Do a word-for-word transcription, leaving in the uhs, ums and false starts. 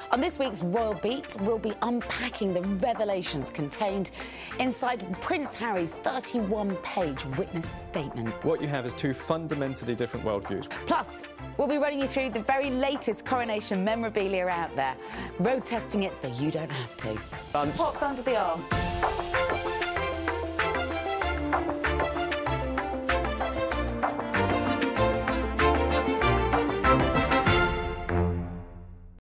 On this week's Royal Beat, we'll be unpacking the revelations contained inside Prince Harry's thirty-one page witness statement. What you have is two fundamentally different worldviews. Plus, we'll be running you through the very latest Coronation memorabilia out there, road testing it so you don't have to. Um, Pops under the arm.